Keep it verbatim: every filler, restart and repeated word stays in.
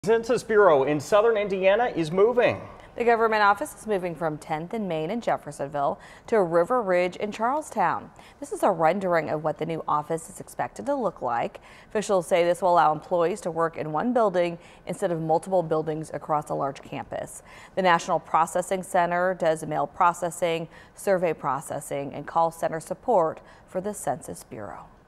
Census Bureau in southern Indiana is moving. The government office is moving from tenth and Main in Jeffersonville to River Ridge in Charlestown. This is a rendering of what the new office is expected to look like. Officials say this will allow employees to work in one building instead of multiple buildings across a large campus. The National Processing Center does mail processing, survey processing, and call center support for the Census Bureau.